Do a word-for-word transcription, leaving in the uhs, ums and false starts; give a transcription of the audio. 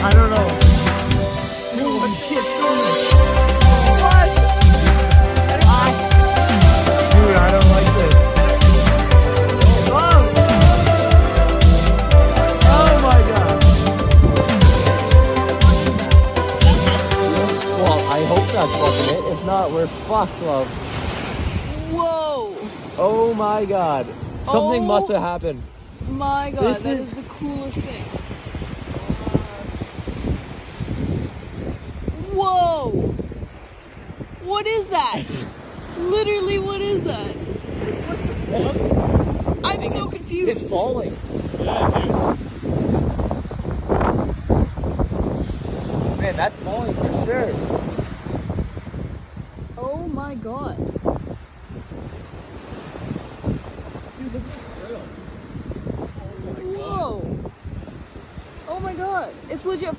I don't know. What shit's going? What? Ah. Dude, I don't like this. Oh! Oh my god. Well, I hope that's fucking it. If not, we're fucked, love. Whoa! Oh my god. Something Oh must have happened. My god, This that is... is the coolest thing. Whoa! What is that? Literally, what is that? I'm so confused. It's falling. Yeah, dude. Man, that's falling for sure. Oh my god. Dude, look at this grill. Oh my god. Whoa! Oh my god, it's legit